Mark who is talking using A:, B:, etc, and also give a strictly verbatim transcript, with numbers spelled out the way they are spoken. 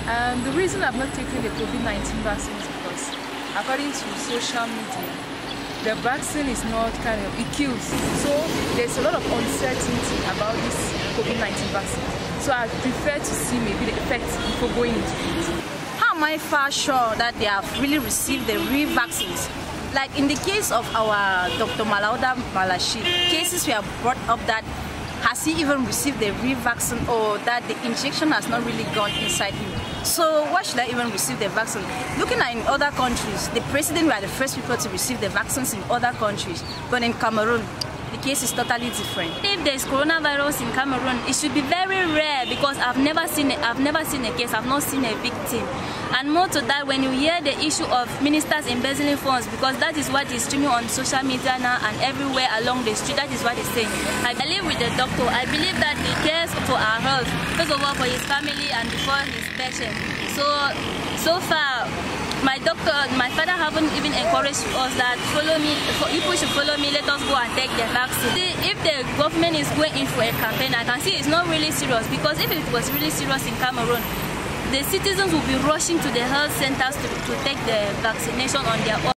A: Um, the reason I've not taken the COVID nineteen vaccine is because, according to social media, the vaccine is not kind of, it kills. So there's a lot of uncertainty about this COVID nineteen vaccine. So I prefer to see maybe the effects before going into it.
B: How am I far sure that they have really received the real vaccines? Like in the case of our Doctor Malauda Malashi, cases we have brought up that has he even received the real vaccine, or that the injection has not really gone inside him. So why should I even receive the vaccine? Looking at in other countries, the president were the first people to receive the vaccines in other countries, but in Cameroon, the case is totally different.
C: If there is coronavirus in Cameroon, it should be very rare because I've never seen it. I've never seen a case. I've not seen a victim. And more to that, when you hear the issue of ministers embezzling funds, because that is what is streaming on social media now and everywhere along the street, that is what is saying. I believe with the doctor. I believe that he cares for our health, first of all for his family and before his patient. So, so far, my doctor, my father haven't even encouraged us that follow me, people should follow me, let us go and take the vaccine. See, if the government is going in for a campaign, I can see it's not really serious, because if it was really serious in Cameroon, the citizens will be rushing to the health centers to, to take the vaccination on their own.